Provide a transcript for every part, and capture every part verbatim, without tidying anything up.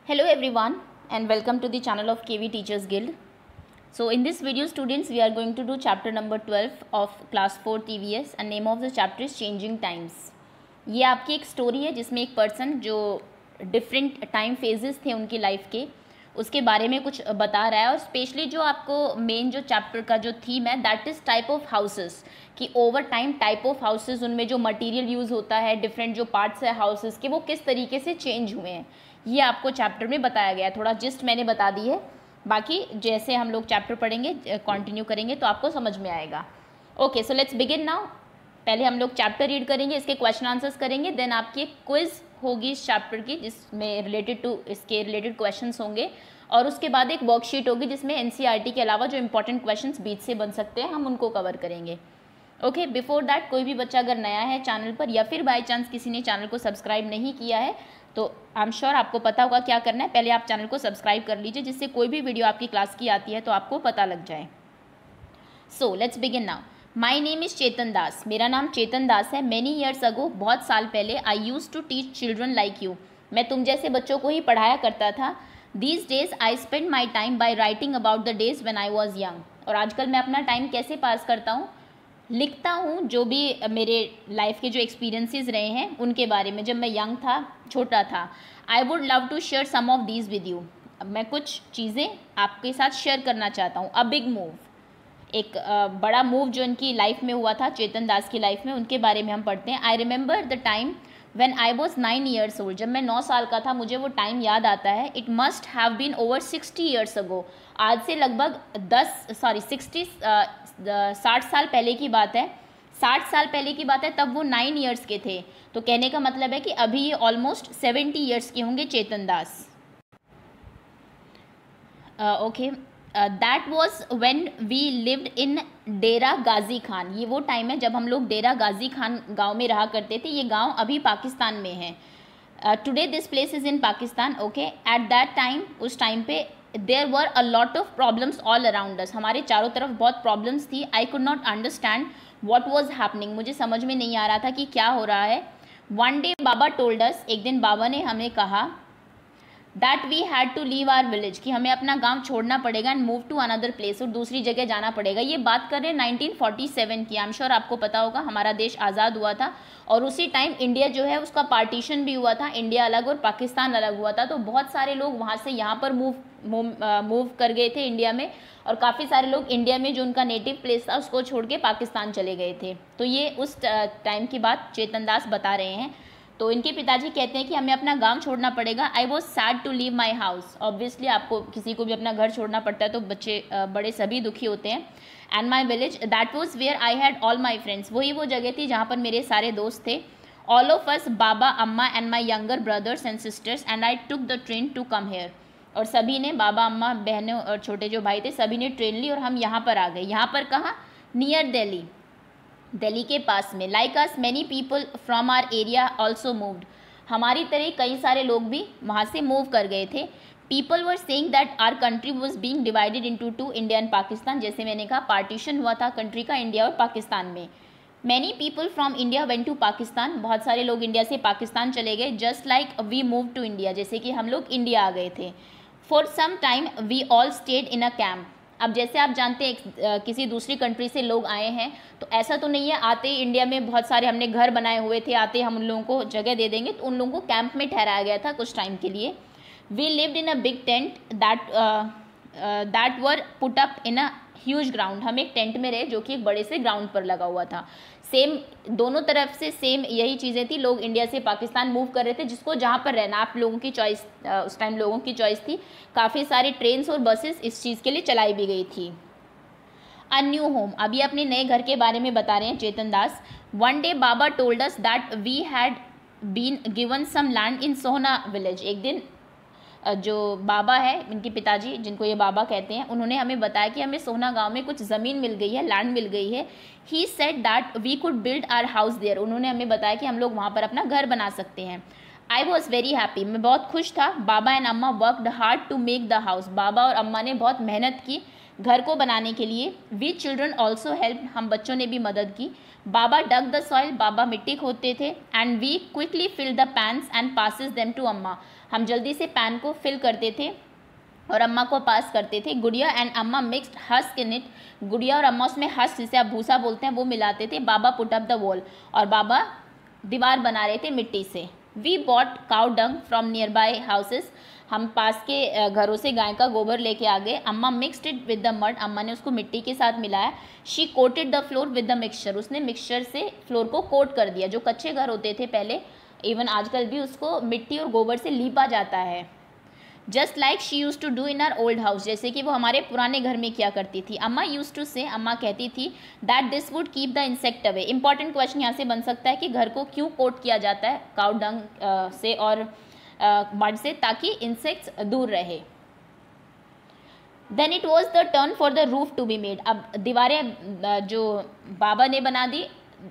Hello everyone and welcome to the channel of K V Teachers Guild. So in this video students we are going to do chapter number twelve of class four T V S and name of the chapter is Changing Times. ये आपकी एक story है जिसमें एक person जो different time phases थे उनकी life के उसके बारे में कुछ बता रहा है और स्पेशली जो आपको मेन जो चैप्टर का जो थीम है that is type of houses कि over time type of houses उनमें जो मटेरियल यूज़ होता है डिफरेंट जो पार्ट्स है हाउसेस के वो किस तरीके से चेंज हुए हैं ये आपको चैप्टर में बताया गया है। थोड़ा जिस्ट मैंने बता दी है, बाकी जैसे हम लोग चैप्टर पढ़ेंगे कंटिन्यू करेंगे तो आपको समझ में आएगा। Okay so let's begin now. पहले हम लोग चैप्टर रीड करेंगे, इसके क्वेश्चन आंसर्स करेंगे, देन आपकी क्विज होगी इस चैप्टर की जिसमें रिलेटेड टू इसके रिलेटेड क्वेश्चंस होंगे और उसके बाद एक वर्कशीट होगी जिसमें एनसीईआरटी के अलावा जो इंपॉर्टेंट क्वेश्चंस बीच से बन सकते हैं हम उनको कवर करेंगे। ओके बिफोर दैट कोई भी बच्चा अगर नया है चैनल पर या फिर बाय चांस किसी ने चैनल को सब्सक्राइब नहीं किया है तो आई एम श्योर आपको पता होगा क्या करना है। पहले आप चैनल को सब्सक्राइब कर लीजिए जिससे कोई भी वीडियो आपकी क्लास की आती है तो आपको पता लग जाए। So let's begin now. My name is Chetan Das, मेरा नाम चेतन दास है। मैनी ईयर्स अगो, बहुत साल पहले, I use to teach children like you, मैं तुम जैसे बच्चों को ही पढ़ाया करता था। These days I spend my time by writing about the days when I was young, और आजकल मैं अपना टाइम कैसे पास करता हूँ, लिखता हूँ जो भी मेरे लाइफ के जो एक्सपीरियंसेस रहे हैं उनके बारे में जब मैं यंग था, छोटा था। I would love to share some of these with you, मैं कुछ चीज़ें आपके साथ शेयर करना चाहता हूँ। अ बिग मूव, एक uh, बड़ा मूव जो इनकी लाइफ में हुआ था, चेतन दास की लाइफ में, उनके बारे में हम पढ़ते हैं। I remember the time when I was nine years old, जब मैं नौ साल का था मुझे वो टाइम याद आता है। It must have been over sixty years ago, आज से लगभग दस सॉरी सिक्सटी साठ साल पहले की बात है। साठ साल पहले की बात है, तब वो नाइन ईयर्स के थे, तो कहने का मतलब है कि अभी ये ऑलमोस्ट सेवेंटी ईयर्स के होंगे Chetan Das. Okay that was when we lived in Dera Ghazi Khan, ये वो टाइम है जब हम लोग डेरा गाजी खान गांव में रहा करते थे। ये गांव अभी पाकिस्तान में है। Today this place is in Pakistan. Okay at that time, उस टाइम पे there were a lot of problems all around us, हमारे चारों तरफ बहुत प्रॉब्लम्स थी। I could not understand what was happening, मुझे समझ में नहीं आ रहा था कि क्या हो रहा है। One day Baba told us, एक दिन बाबा ने हमें कहा that we had to leave our village, कि हमें अपना गांव छोड़ना पड़ेगा and move to another place, और दूसरी जगह जाना पड़ेगा। ये बात कर रहे हैं नाइनटीन फोर्टी सेवन की। आई एम श्योर आपको पता होगा हमारा देश आज़ाद हुआ था और उसी टाइम इंडिया जो है उसका पार्टीशन भी हुआ था, इंडिया अलग और पाकिस्तान अलग हुआ था। तो बहुत सारे लोग वहाँ से यहाँ पर मूव मूव कर गए थे इंडिया में, और काफ़ी सारे लोग इंडिया में जो उनका नेटिव प्लेस था उसको छोड़ के पाकिस्तान चले गए थे। तो ये उस टाइम की बात चेतन दास बता रहे हैं। तो इनके पिताजी कहते हैं कि हमें अपना गांव छोड़ना पड़ेगा। I was sad to leave my house, obviously आपको किसी को भी अपना घर छोड़ना पड़ता है तो बच्चे बड़े सभी दुखी होते हैं। And my village that was where I had all my friends, वही वो जगह थी जहाँ पर मेरे सारे दोस्त थे। All of us, Baba, Amma and my younger brothers and sisters, and I took the train to come here, और सभी ने, बाबा, अम्मा, बहनों और छोटे जो भाई थे, सभी ने ट्रेन ली और हम यहाँ पर आ गए। यहाँ पर कहाँ? नियर दिल्ली, दिल्ली के पास में। Like us many people from our area also moved, हमारी तरह कई सारे लोग भी वहाँ से मूव कर गए थे। People were saying that our country was being divided into two, India and Pakistan, जैसे मैंने कहा पार्टीशन हुआ था कंट्री का, इंडिया और पाकिस्तान में। Many people from India went to Pakistan, बहुत सारे लोग इंडिया से पाकिस्तान चले गए। Just like we move to India, जैसे कि हम लोग इंडिया आ गए थे। For some time we all stayed in a camp, अब जैसे आप जानते हैं किसी दूसरी कंट्री से लोग आए हैं तो ऐसा तो नहीं है आते ही इंडिया में बहुत सारे हमने घर बनाए हुए थे, आते हम उन लोगों को जगह दे देंगे, तो उन लोगों को कैंप में ठहराया गया था कुछ टाइम के लिए। We lived in a big tent that that were put up in a huge ground, हम एक टेंट में रहे जो कि एक बड़े से ग्राउंड पर लगा हुआ था। सेम दोनों तरफ से सेम यही चीज़ें थी, लोग इंडिया से पाकिस्तान मूव कर रहे थे, जिसको जहाँ पर रहना, आप लोगों की चॉइस, उस टाइम लोगों की चॉइस थी। काफ़ी सारे ट्रेन्स और बसेस इस चीज़ के लिए चलाई भी गई थी। अ न्यू होम, अभी अपने नए घर के बारे में बता रहे हैं Chetan Das. One day Baba told us that we had been given some land in Sohna village, एक दिन जो बाबा है, इनके पिताजी जिनको ये बाबा कहते हैं, उन्होंने हमें बताया कि हमें सोहना गांव में कुछ ज़मीन मिल गई है, लैंड मिल गई है। He said that we could build our house there, उन्होंने हमें बताया कि हम लोग वहाँ पर अपना घर बना सकते हैं। आई वॉज वेरी हैप्पी, मैं बहुत खुश था। Baba and Amma worked hard to make the house, बाबा और अम्मा ने बहुत मेहनत की घर को बनाने के लिए। वी चिल्ड्रन ऑल्सो हेल्प, हम बच्चों ने भी मदद की। बाबा डग द सॉइल, बाबा मिट्टी खोदते थे। And we quickly fill the pans and passes them to Amma, हम जल्दी से पैन को फिल करते थे और अम्मा को पास करते थे। गुड़िया एंड अम्मा मिक्स्ड हस्क इन इट, गुड़िया और अम्मा उसमें हस्क जिसे आप भूसा बोलते हैं वो मिलाते थे। Baba put up the wall, और बाबा दीवार बना रहे थे मिट्टी से। We bought cow dung from nearby houses, हम पास के घरों से गाय का गोबर लेके आ गए। Amma mixed it with the mud, अम्मा ने उसको मिट्टी के साथ मिलाया। She coated the floor with the mixture, उसने मिक्सचर से फ्लोर को कोट कर दिया। जो कच्चे घर होते थे पहले, इवन आजकल भी उसको मिट्टी और गोबर से लीपा जाता है। Just like she use to do in our old house, जैसे कि वो हमारे पुराने घर में किया करती थी। अम्मा यूज़ टू से, अम्मा कहती थी that this would keep the insect away. Important question यहाँ से बन सकता है कि घर को क्यों कोट किया जाता है काउ डंग से और मड से, ताकि इंसेक्ट्स दूर रहे। Then it was the turn for the roof to be made, अब दीवारें जो बाबा ने बना दी,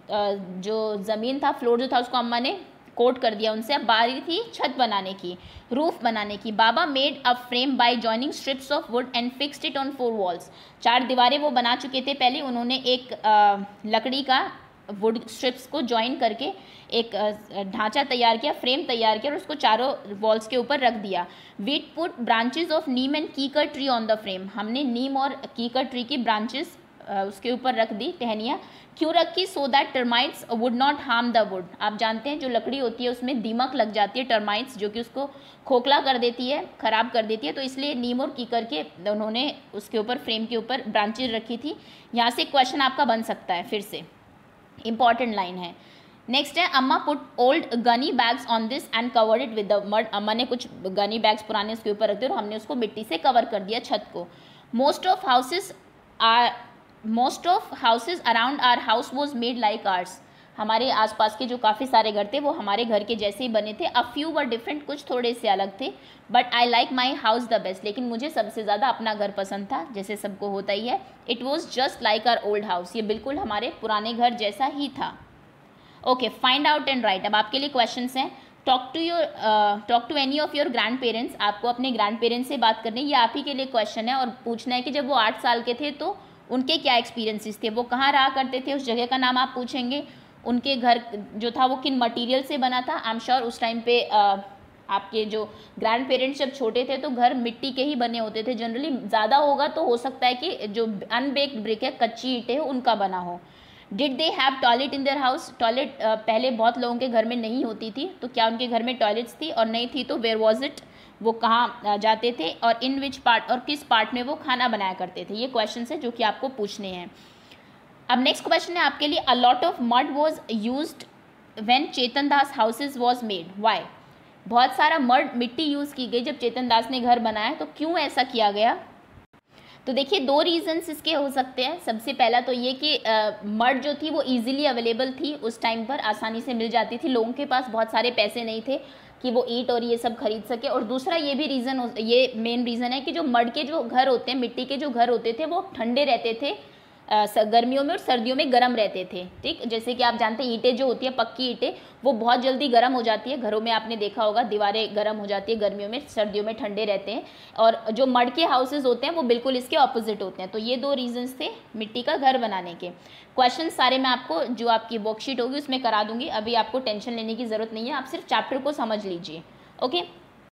जो ज़मीन था, फ्लोर जो था, उसको अम्मा ने कोट कर दिया उनसे। अब बारी थी छत बनाने की, रूफ बनाने की। Baba made a frame by joining strips of wood and fixed it on four walls, चार दीवारें वो बना चुके थे पहले, उन्होंने एक आ, लकड़ी का वुड स्ट्रिप्स को ज्वाइन करके एक ढांचा तैयार किया, फ्रेम तैयार किया और उसको चारों वॉल्स के ऊपर रख दिया। We put branches of neem and kikar tree on the frame, हमने नीम और कीकर ट्री की ब्रांचेस उसके ऊपर रख दी, टहनियाँ। क्यों रखी? So that termites would not harm the wood, आप जानते हैं जो लकड़ी होती है उसमें दीमक लग जाती है, टर्माइट्स, जो कि उसको खोखला कर देती है, ख़राब कर देती है, तो इसलिए नीम और कीकर के उन्होंने उसके ऊपर फ्रेम के ऊपर ब्रांचेज रखी थी। यहाँ से क्वेश्चन आपका बन सकता है, फिर से इंपॉर्टेंट लाइन है। नेक्स्ट है Amma put old gunny bags on this and covered it with the mud, अम्मा ने कुछ गनी बैग्स पुराने उसके ऊपर रख दिए और हमने उसको मिट्टी से कवर कर दिया छत को। Most of houses our most of houses around our house was made like ours, हमारे आसपास के जो काफ़ी सारे घर थे वो हमारे घर के जैसे ही बने थे। अ फ्यू वर डिफरेंट, कुछ थोड़े से अलग थे। But I like my house the best, लेकिन मुझे सबसे ज़्यादा अपना घर पसंद था, जैसे सबको होता ही है। It was just like our old house, ये बिल्कुल हमारे पुराने घर जैसा ही था। Okay, find out and write, अब आपके लिए क्वेश्चन हैं। Talk to your talk to any of your grandparents, आपको अपने ग्रैंड पेरेंट्स से बात करनी है, ये आप ही के लिए क्वेश्चन है और पूछना है कि जब वो आठ साल के थे तो उनके क्या एक्सपीरियंसेस थे, वो कहाँ रहा करते थे, उस जगह का नाम आप पूछेंगे। उनके घर जो था वो किन मटेरियल से बना था। आई एम श्योर उस टाइम पे uh, आपके जो ग्रैंड पेरेंट्स जब छोटे थे तो घर मिट्टी के ही बने होते थे जनरली, ज़्यादा होगा तो हो सकता है कि जो अनबेक्ड ब्रिक है, कच्ची ईंटें हो, उनका बना हो। Did they have toilet in their house, toilet पहले बहुत लोगों के घर में नहीं होती थी, तो क्या उनके घर में टॉयलेट्स थी, और नहीं थी तो वेयर वॉज इट, वो कहाँ जाते थे, और इन विच पार्ट, और किस पार्ट में वो खाना बनाया करते थे। ये क्वेश्चन है जो कि आपको पूछने हैं। अब नेक्स्ट क्वेश्चन है आपके लिए, a lot of mud was used when Chetan Das houses was made, why, बहुत सारा मड, मिट्टी यूज़ की गई जब चेतन दास ने घर बनाया, तो क्यों ऐसा किया गया? तो देखिए दो रीजंस इसके हो सकते हैं। सबसे पहला तो ये कि मड जो थी वो इजीली अवेलेबल थी, उस टाइम पर आसानी से मिल जाती थी, लोगों के पास बहुत सारे पैसे नहीं थे कि वो ईंट और ये सब खरीद सके। और दूसरा ये भी रीज़न, ये मेन रीज़न है कि जो मड के जो घर होते हैं, मिट्टी के जो घर होते थे, वो ठंडे रहते थे गर्मियों में और सर्दियों में गर्म रहते थे। ठीक, जैसे कि आप जानते हैं ईंटें जो होती है, पक्की ईंटें, वो बहुत जल्दी गर्म हो जाती है, घरों में आपने देखा होगा दीवारें गर्म हो जाती है गर्मियों में, सर्दियों में ठंडे रहते हैं। और जो मड के हाउसेज होते हैं वो बिल्कुल इसके ऑपोजिट होते हैं। तो ये दो रीजंस थे मिट्टी का घर बनाने के। क्वेश्चन सारे मैं आपको जो आपकी वर्कशीट होगी उसमें करा दूंगी, अभी आपको टेंशन लेने की ज़रूरत नहीं है, आप सिर्फ चैप्टर को समझ लीजिए। ओके।